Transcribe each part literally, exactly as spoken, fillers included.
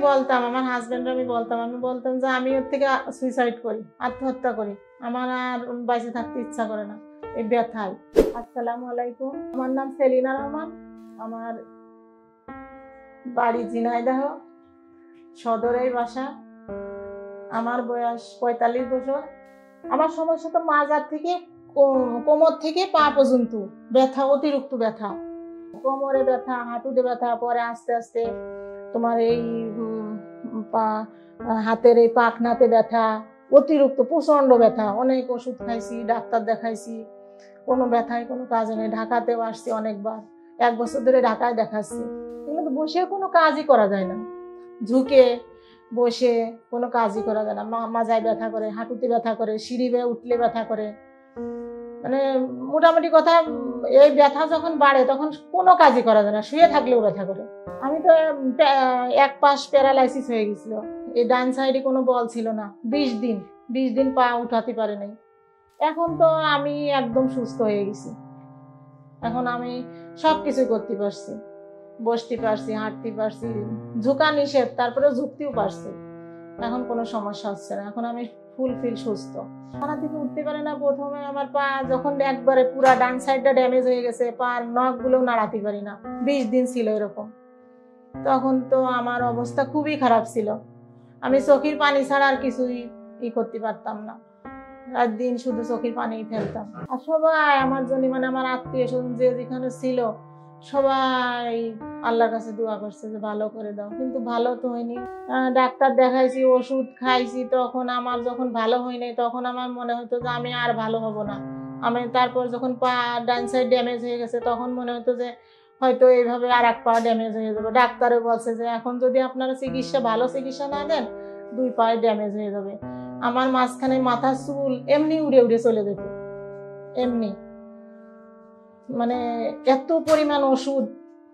বলতাম আমার হাজবেন্ড আমি বলতাম আমি বলতাম যে আমি ওর থেকে সুইসাইড করি, আত্মহত্যা করি, আমার আর বেঁচে থাকতে ইচ্ছা করে না এই ব্যথায়। আসসালামু আলাইকুম, আমার নাম সেলিনা রহমান, আমার বাড়ি ঝিনাইদহ, সদরেই বাসা। আমার বয়স পঁয়তাল্লিশ বছর। আমার সমস্যা তো মাজার থেকে কোমর থেকে পা পর্যন্ত ব্যথা, অতিরিক্ত ব্যথা, কোমরে ব্যথা, হাঁটুতে ব্যথা, পরে আস্তে আস্তে তোমার এই হাতের এই পাখনাতে ব্যথা, অতিরিক্ত প্রচন্ড ব্যথা। অনেক ওষুধ খাইছি, ডাক্তার দেখাইছি, কোনো ব্যথায় কোনো কাজে নেই। ঢাকাতেও আসছি অনেকবার, এক বছর ধরে ঢাকায় দেখাচ্ছি, কিন্তু বসে কোনো কাজই করা যায় না। ঝুঁকে বসে কোনো কাজই করা যায় না। মাজায় ব্যথা করে, হাঁটুতে ব্যথা করে, সিঁড়ি বেয়ে উঠলে ব্যথা করে। মানে মোটামুটি কথা, এই ব্যথা যখন বাড়ে তখন কোনো কাজই করা যায় না, শুয়ে থাকলেও ব্যথা করে। আমি তো এক পাশ প্যারালাইসিস হয়ে গেছিল, এই ডান সাইডে কোনো বল ছিল না। বিশ দিন বিশ দিন পা উঠাতে পারে নাই। এখন তো আমি একদম সুস্থ হয়ে গেছি। এখন আমি সব কিছু করতে পারছি, বসতে পারছি, হাঁটতে পারছি, ঝুঁকা নিষেধ, তারপরে ঝুঁকতেও পারছি। এখন কোনো সমস্যা হচ্ছে না, এখন আমি ফুলফিল সুস্থ। খানা থেকে উঠতে পারে না। প্রথমে আমার পা যখন একবারে পুরা ডান সাইডটা ড্যামেজ হয়ে গেছে, পার নখ গুলো নাড়াতে পারি না, বিশ দিন ছিল এরকম। তখন তো আমার অবস্থা খুবই খারাপ ছিল, আমি চোখের পানি ছাড়া আর কিছুই ই করতে পারতাম না। রাত দিন শুধু চোখের পানি ফেলতাম। আর সবাই আমার জন্য, মানে আমার আত্মীয় স্বজন যে যেখানে ছিল, সবাই আল্লাহর কাছে দোয়া করছে যে ভালো করে দাও, কিন্তু ভালো তো হয়নি। ডাক্তার দেখাইছি, ওষুধ খাইছি, তখন আমার যখন ভালো হয়নি তখন আমার মনে হতো যে আমি আর ভালো হব না। আমি তারপর যখন পা ডান সাইড ড্যামেজ হয়ে গেছে তখন মনে হতো যে হয়তো এইভাবে আর এক পা ড্যামেজ হয়ে যাবে। ডাক্তারও বলছে যে এখন যদি আপনারা চিকিৎসা ভালো চিকিৎসা না দেন দুই পায়ে ড্যামেজ হয়ে যাবে। আমার মাঝখানে মাথার চুল এমনি উড়ে উড়ে চলে যেত, এমনি। মানে এত পরিমাণ ওষুধ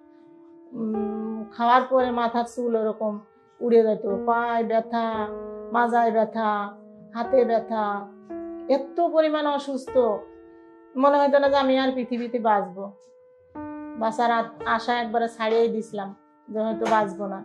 খাওয়ার পরে মাথার চুল ওরকম উড়ে যেত। পায়ে ব্যথা, মাজায় ব্যথা, হাতে ব্যথা, এত পরিমাণ অসুস্থ, মনে হতো না যে আমি আর পৃথিবীতে বাঁচবো। বাঁচার আশা একবারে ছাড়িয়ে দিছিলাম যে হয়তো বাঁচবো না।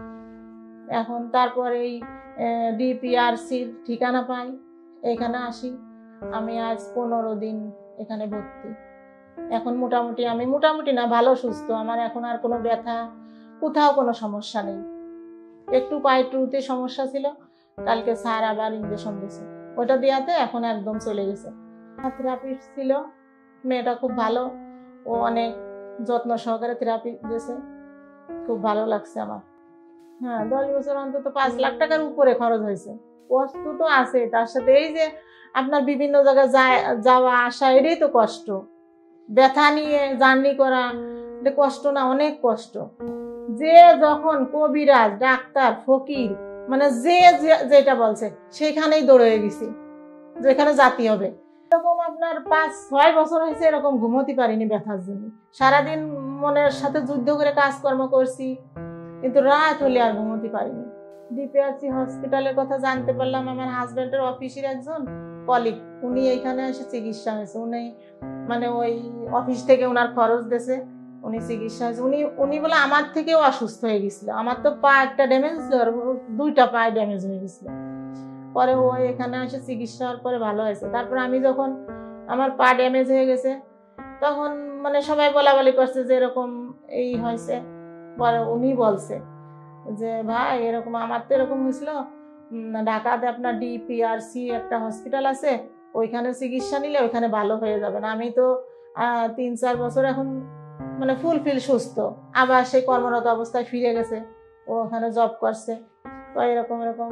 এখন তারপর এই ডিপিআরসির ঠিকানা পাই, এখানে আসি। আমি আজ পনেরো দিন এখানে ভর্তি। এখন মোটামুটি, আমি মোটামুটি না, ভালো সুস্থ। আমার এখন আর কোনো ব্যথা, কোথাও কোনো সমস্যা নেই। একটু পায়ে টুতে সমস্যা ছিল, কালকে স্যার আবার ইঞ্জেকশন দিয়েছে, ওটা দেওয়াতে এখন একদম চলে গেছে। থেরাপিস্ট ছিল, মেয়েটা খুব ভালো, ও অনেক যত্ন সহকারে থেরাপি দিয়েছে, খুব ভালো লাগছে আমার। হ্যাঁ, দশ বছর অন্তত পাঁচ লাখ টাকার উপরে খরচ হয়েছে। কষ্ট তো আছে, তার সাথে এই যে আপনার বিভিন্ন জায়গায় যাওয়া আসা, এটাই তো কষ্ট। ব্যথা নিয়ে জার্নি করা কষ্ট না, অনেক কষ্ট। যে যখন কবিরাজ, ডাক্তার, ফকির, মানে যে যেটা বলছে সেখানেই দৌড়ে গেছি, যেখানে জাতি হবে। এরকম আপনার পাঁচ ছয় বছর হয়েছে এরকম ঘুমোতে পারিনি ব্যথার জন্য। সারাদিন মনের সাথে যুদ্ধ করে কাজকর্ম করছি, কিন্তু রাত হলে আর ঘুমোতে পারিনি। ডিপিআরসি হসপিটালের কথা জানতে পারলাম আমার হাজবেন্ডের অফিসের একজন কলিগ, উনি এইখানে এসে চিকিৎসা হয়েছে। উনি মানে ওই অফিস থেকে ওনার খরচ দিয়েছে, উনি চিকিৎসা হয়েছে। উনি উনি বলে আমার থেকেও অসুস্থ হয়ে গেছিল। আমার তো পা একটা ড্যামেজ ছিল, দুইটা পায়ে ড্যামেজ হয়ে গেছিল। পরে ও এখানে এসে চিকিৎসা হওয়ার পরে ভালো হয়েছে। তারপর আমি যখন আমার পা ড্যামেজ হয়ে গেছে তখন মানে সবাই বলা বলি করছে যে এরকম এই হয়েছে। পরে উনি বলছে যে ভাই এরকম আমার তো এরকম হয়েছিল, ঢাকাতে আপনার ডিপিআরসি একটা হসপিটাল আছে, ওইখানে চিকিৎসা নিলে ওইখানে ভালো হয়ে যাবে না। আমি তো আহ তিন চার বছর এখন মানে ফুলফিল সুস্থ, আবার সেই কর্মরত অবস্থায় ফিরে গেছে। ও ওখানে জব করছে, তো এরকম এরকম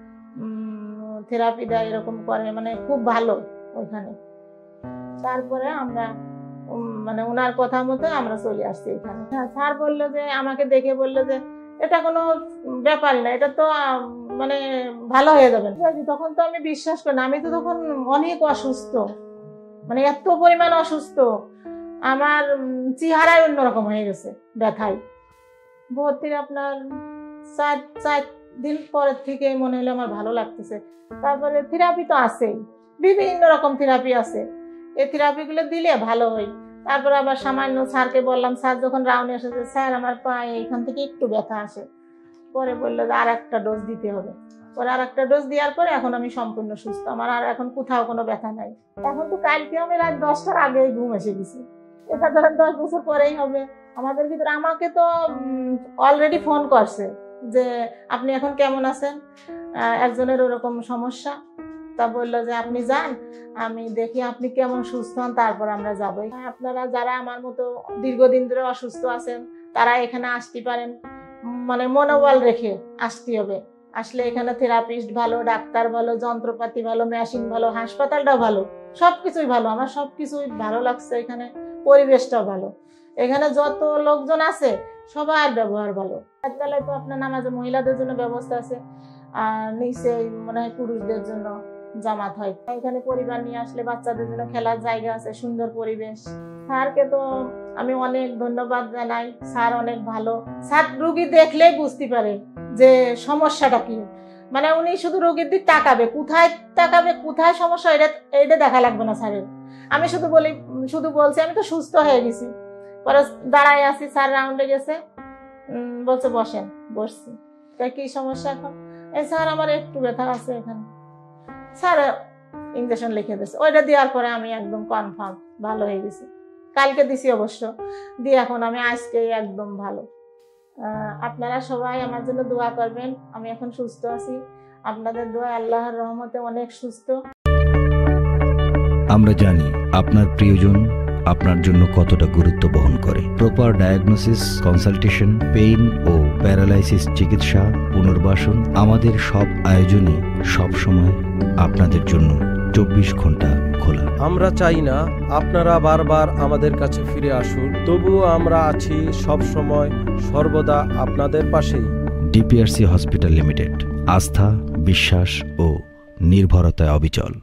থেরাপি দেয়, এরকম করে, মানে খুব ভালো ওইখানে। তারপরে আমরা মানে ওনার কথা মতো আমরা চলে আসছি এখানে। হ্যাঁ, স্যার বললো যে, আমাকে দেখে বললো যে এটা কোনো ব্যাপারই না, এটা তো মানে ভালো হয়ে যাবে। তখন তো আমি বিশ্বাস করি না, আমি তো তখন অনেক অসুস্থ, মানে এত পরিমাণ অসুস্থ, আমার চেহারায় অন্যরকম হয়ে গেছে ব্যথায়। ভর্তির আপনার চার চার দিন পরের থেকে মনে হলো আমার ভালো লাগতেছে। তারপরে থেরাপি তো আছেই, বিভিন্ন রকম থেরাপি আছে, এই থেরাপিগুলো দিলে ভালো হয়। তারপর আবার সামান্য স্যারকে বললাম, স্যার যখন রাউন্ডে এসেছে, স্যার আমার পায়ে এখান থেকে একটু ব্যথা আসে, পরে বললো যে আর একটা ডোজ দিতে হবে। পরে আর একটা ডোজ দেওয়ার পরে এখন আমি সম্পূর্ণ সুস্থ, আমার আর এখন কোথাও কোনো ব্যথা নাই। এখন তো কালকে আমি রাত দশটার আগেই ঘুম এসে গেছি। এটা ধরেন দশ বছর পরেই হবে। আমাদের ভিতরে আমাকে তো অলরেডি ফোন করছে যে আপনি এখন কেমন আছেন, একজনের ওরকম সমস্যা, তা বললো যে আপনি যান, আমি দেখি আপনি কেমন সুস্থ হন, তারপর আমরা যাবো। আপনারা যারা আমার মতো দীর্ঘদিন ধরে অসুস্থ আছেন তারা এখানে আসতে পারেন, মানে মনোবল রেখে আসতে হবে। আসলে এখানে থেরাপিস্ট ভালো, ডাক্তার ভালো, যন্ত্রপাতি ভালো, মেশিন ভালো, হাসপাতালটাও ভালো, সবকিছুই ভালো। আমার সবকিছুই ভালো লাগছে, এখানে পরিবেশটাও ভালো, এখানে যত লোকজন আছে সবার ব্যবহার ভালো। একতলায় তো আপনার নামাজে মহিলাদের জন্য ব্যবস্থা আছে, আর নিচে মনে হয় পুরুষদের জন্য জামাত হয়। এখানে পরিবার নিয়ে আসলে বাচ্চাদের জন্য খেলার জায়গা আছে, সুন্দর পরিবেশ। স্যারকে তো আমি অনেক ধন্যবাদ জানাই, স্যার অনেক ভালো। স্যার রুগী দেখলেই বুঝতে পারে যে সমস্যাটা কি, মানে উনি শুধু রোগীর দিক তাকাবে, কোথায় তাকাবে, কোথায় সমস্যা, এটা এটা দেখা লাগবে না স্যারের। আমি শুধু বলি, শুধু বলছি আমি তো সুস্থ হয়ে গেছি। পরে দাঁড়ায় আছি, স্যার রাউন্ডে গেছে, বলছে বসেন, বসছি। কি সমস্যা এখন? এই স্যার আমার একটু ব্যথা আছে এখানে। স্যার ইঞ্জেকশন লিখে দিয়েছে, ওইটা দেওয়ার পরে আমি একদম কনফার্ম ভালো হয়ে গেছি। কালকে দিছি অবশ্য, দিয়ে এখন আমি আজকে একদম ভালো। আপনারা সবাই আমার জন্য দোয়া করবেন, আমি এখন সুস্থ আছি। আপনাদের দোয়া, আল্লাহর রহমতে অনেক সুস্থ। আমরা জানি আপনার প্রিয়জন আপনার জন্য কতটা গুরুত্ব বহন করে। প্রপার ডায়াগনোসিস, কনসালটেশন, পেইন ও প্যারালাইসিস চিকিৎসা, পুনর্বাসন, আমাদের সব আয়োজনই সব সময় আপনাদের জন্য চব্বিশ ঘন্টা খোলা। আমরা চাই না আপনারা বারবার আমাদের কাছে ফিরে আসুন, তবুও আমরা আছি সব সময় সর্বদা আপনাদের পাশেই। ডিপিআরসি হসপিটাল লিমিটেড, আস্থা, বিশ্বাস ও নির্ভরতায় অবিচল।